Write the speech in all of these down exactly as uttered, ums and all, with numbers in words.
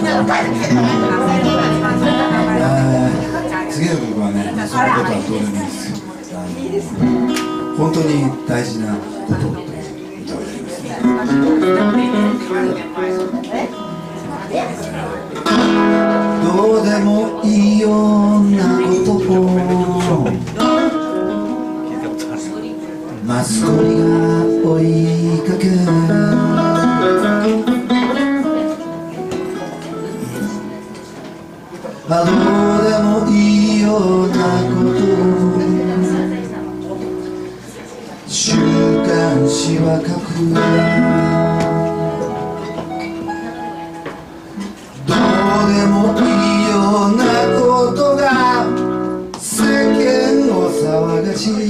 次の曲はね、そのことはどうでもいいです。本当に大事なことという歌をやりますね。どうでもいいようなことをマスコミが追いかけ、あ、どうでもいいようなこと週刊誌は書く。どうでもいいようなことが世間を騒がしい。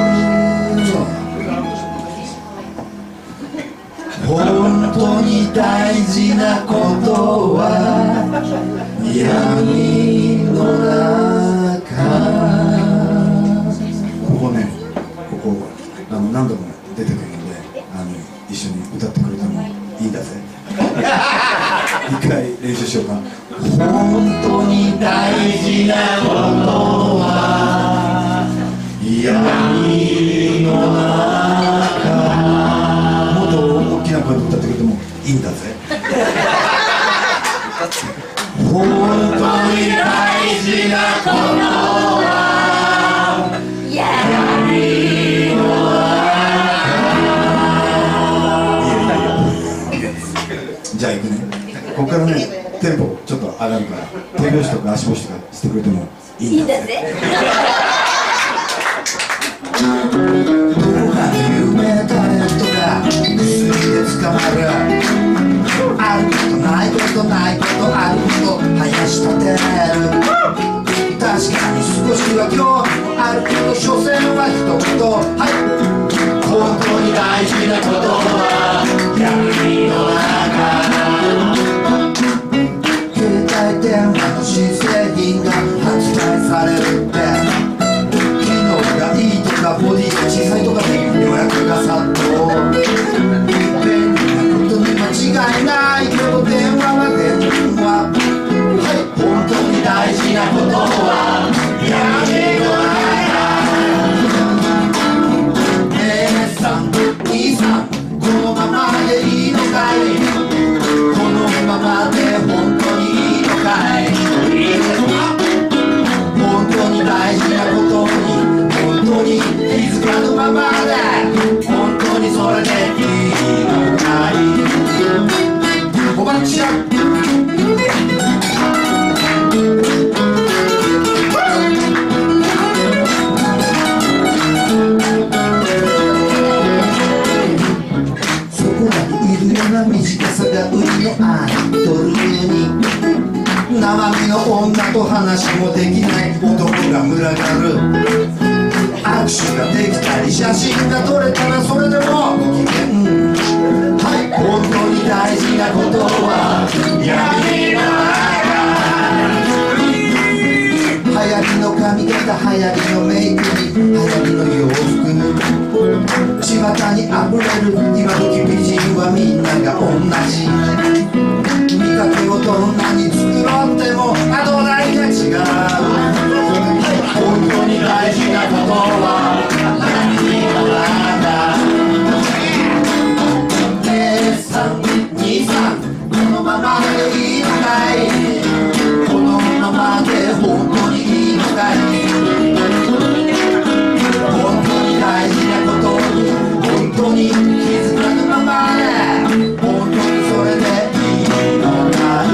本当に大事なことは闇の中。ここね、ここあの何度も出てくるので、あの一緒に歌ってくれてもいいんだぜ。一回練習しようか。本当に大事なことは闇の中。もっと大きな声で歌ってくれてもいいんだぜ。本当に大事なことは闇の中。じゃあ行くね。ここからね、テンポちょっと上がるから手拍子とか足拍子とかしてくれてもいいんだぜ。どこかの有名タレントが薬で捕まる。あることないことないことあること林立てる。確かに少しは興味もあるけど所詮は一言。はい、本当に大事なことは闇の中。携帯電話の新製品が発売されるって、機能がいいとかボディが小さいとかで予約が殺到。違いないけど電話は電話。はい、本当に大事なことは闇の中。姉さん、兄さん、このままでいいのかい。このままで本当にいいのかい。本当に大事なことに本当に気づかぬままで本当にそれでいいのかい。おばちゃん、そこらにいるような短さが売りのアイドルに生身の女と話もできない男が群がる。握手ができたり写真が撮れたらそれでもご機嫌。はい、本当に大事なことは闇の中。流行りの髪型、流行りのメイクに流行りの洋服に巷にあふれる今時美人はみんなが同じ。見かけをどんなに作ろうってもあどないが違う。本当に大事なことは闇の中。姉さん、兄さん、このままでいいのかい。このままで本当にいいのかい。本当に大事なことに本当に気づかぬままで本当にそれでいいのかい。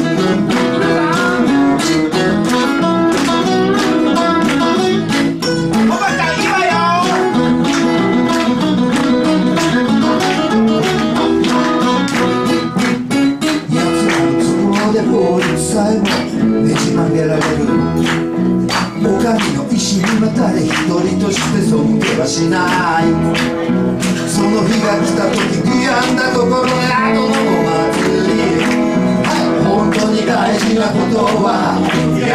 法律さえもねじ曲げられる。お上の意志にまたで一人として尊敬はしない。その日が来た時悔やんだところで後のお祭り。はい、本当に大事なことは闇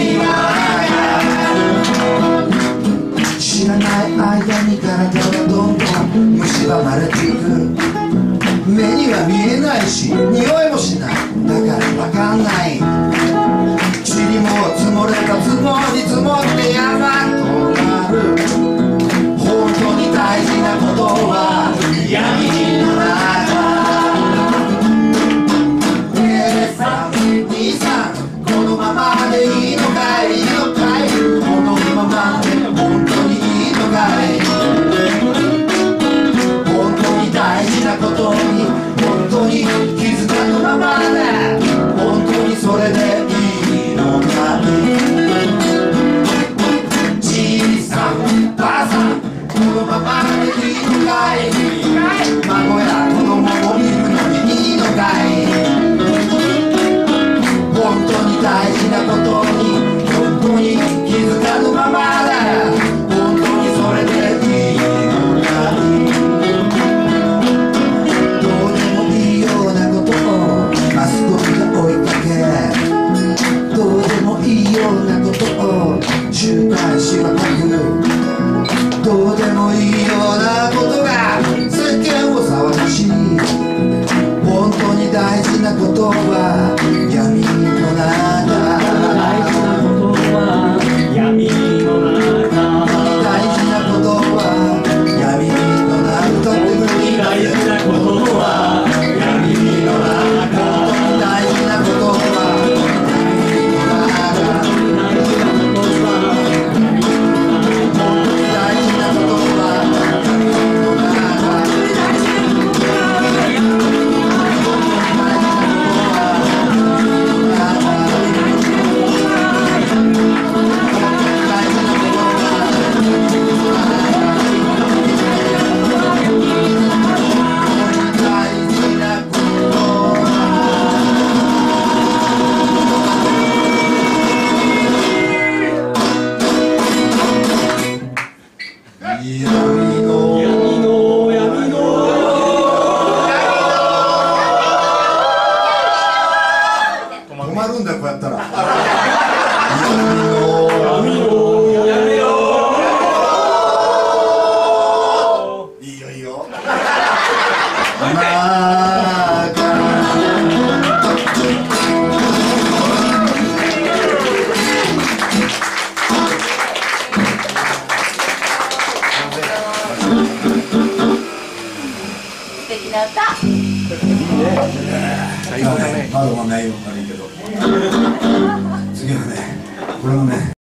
の中。知らない間に体はどんどん蝕まれていく。目には見えないし匂いもしない。だからわかんない。塵も積もれば積もり積もって山となる。本当に大事なことは闇の中。姉さん兄さん、このままでいいのかい、いいのかい、このままで本当にいいのかい。本当に大事なことに本当に気づかぬままで、本当にそれでいいのかい。じいさんばあさん、このままでいいのかい。孫や子供もいるのにいいのかい。本当に大事なことに本当に気づかぬままで、本当にそれでいいのかい。どうでもいいようなことをマスコミが追いかけ、どうでもいいようなことを週刊誌は書く。どうでもいいようなことが世間を騒がしい。本当に大事なことは闇の中。 大事なことは闇の中。 大事なことは闇の中。歌ってくれ。 大事なことは闇の中。 大事なことは闇の中。 大事なことは闇の中。 大事なことは闇の中。困るんだよ、こうやったら。いいよいいよ。 素敵な歌。 まだまだ内容悪いけど、次はね、これもね